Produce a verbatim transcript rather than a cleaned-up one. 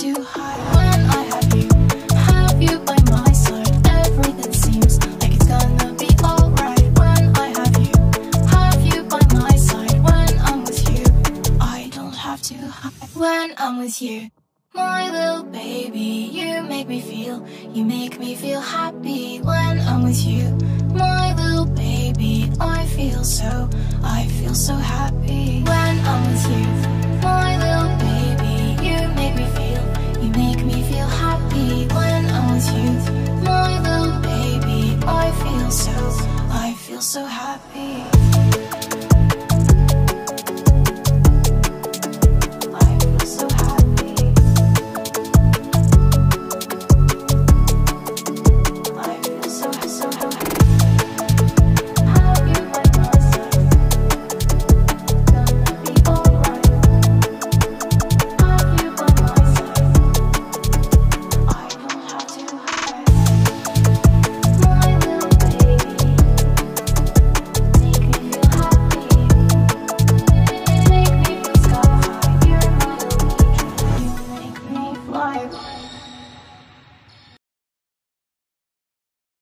to hide. When I have you, have you by my side, everything seems like it's gonna be alright. When I have you, have you by my side, when I'm with you, I don't have to hide. When I'm with you, my little baby, you make me feel, you make me feel happy. When I'm with you, my little baby, I feel so, I feel so happy. When I'm with you, my little baby, you make me feel, you make me feel happy. When I'm with you, my little baby, I feel so, I feel so happy.